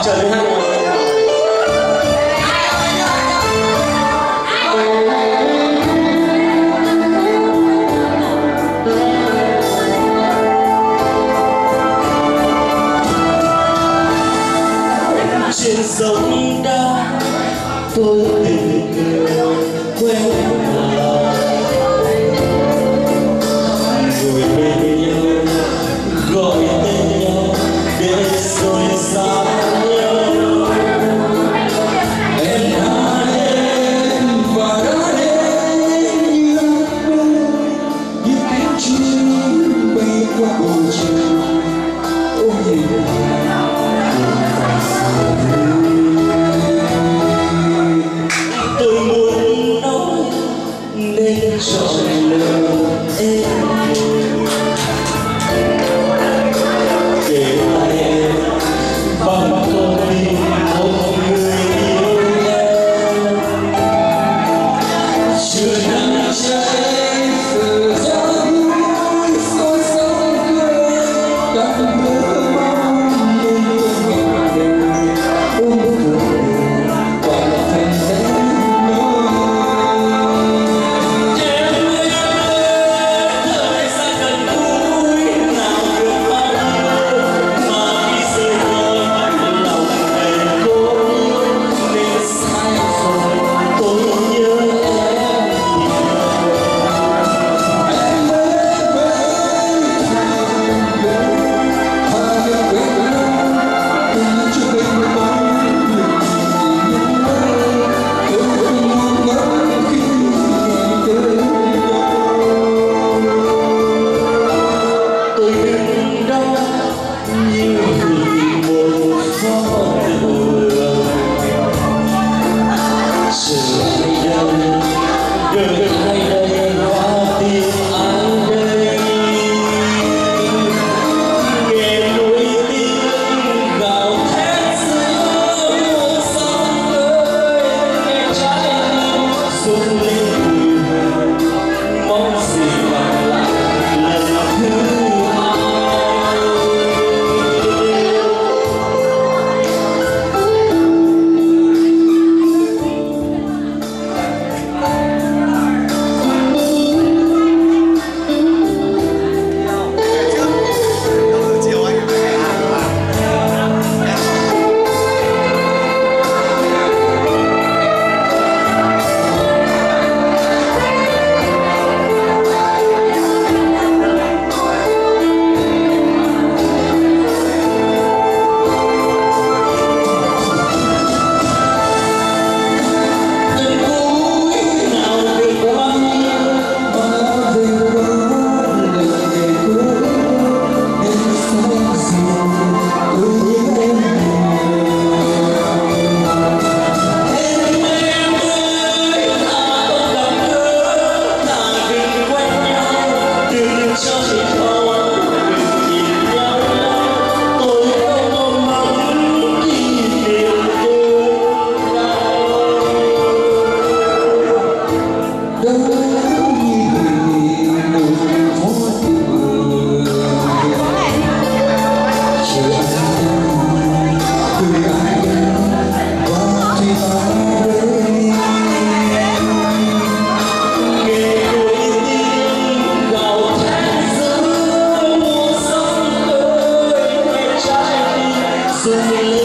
Trời ơi. Trên sông đá tôi tình quen ngồi bên nhau gọi tên nhau để rồi xa nhau. Em đã đến và đã đến như cánh chim bay qua bầu trời. Ôi tôi muốn nói nên chọn lời em để lại em bằng con tim một người yêu em. Chưa nắng cháy từ gió núi xôi sông cười càng mơ mong bên người ôm cười còn thành thế. Sing